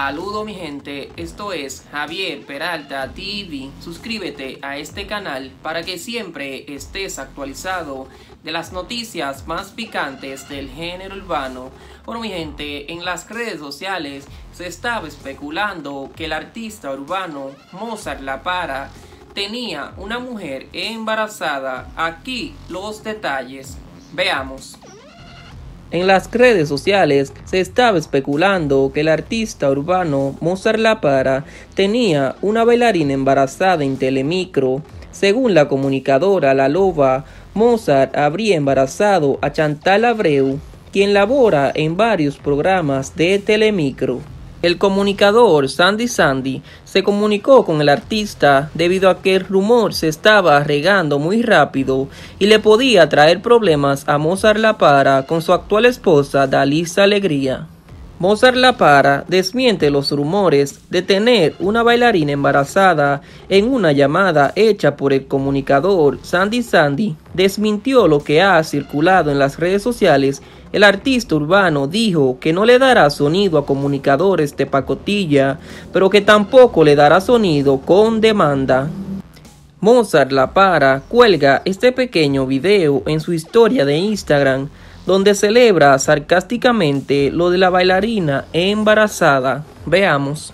Saludo mi gente, esto es Javier Peralta TV. Suscríbete a este canal para que siempre estés actualizado de las noticias más picantes del género urbano. Bueno mi gente, en las redes sociales se estaba especulando que el artista urbano Mozart La Para tenía una mujer embarazada. Aquí los detalles, veamos. En las redes sociales se estaba especulando que el artista urbano Mozart La Para tenía una bailarina embarazada en Telemicro. Según la comunicadora La Loba, Mozart habría embarazado a Chantal Abreu, quien labora en varios programas de Telemicro. El comunicador Sandy se comunicó con el artista debido a que el rumor se estaba regando muy rápido y le podía traer problemas a Mozart La Para con su actual esposa Dalisa Alegría. Mozart La Para desmiente los rumores de tener una bailarina embarazada. En una llamada hecha por el comunicador Sandy desmintió lo que ha circulado en las redes sociales. El artista urbano dijo que no le dará sonido a comunicadores de pacotilla, pero que tampoco le dará sonido con demanda. Mozart La Para cuelga este pequeño video en su historia de Instagram, donde celebra sarcásticamente lo de la bailarina embarazada. Veamos.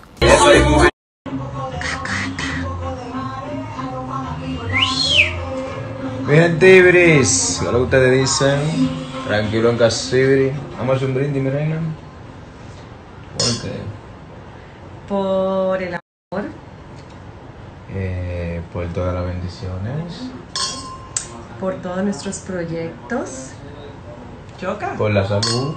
Miren, Tibris, lo que ustedes dicen. Tranquilo en Casibri. Vamos a hacer un brindis, mi reina. ¿Por qué? Por el amor. Por todas las bendiciones. Por todos nuestros proyectos. Choca. Por la salud.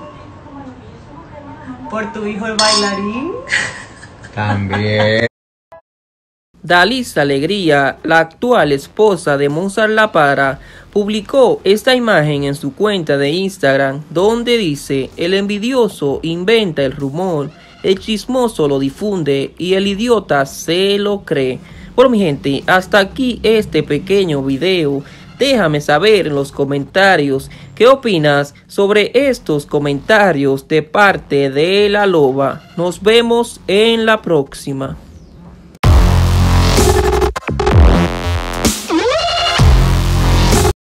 Por tu hijo el bailarín. También. Dalisa Alegría, la actual esposa de Mozart La Para, publicó esta imagen en su cuenta de Instagram, donde dice: el envidioso inventa el rumor, el chismoso lo difunde y el idiota se lo cree. Bueno mi gente, hasta aquí este pequeño video. Déjame saber en los comentarios qué opinas sobre estos comentarios de parte de La Loba. Nos vemos en la próxima.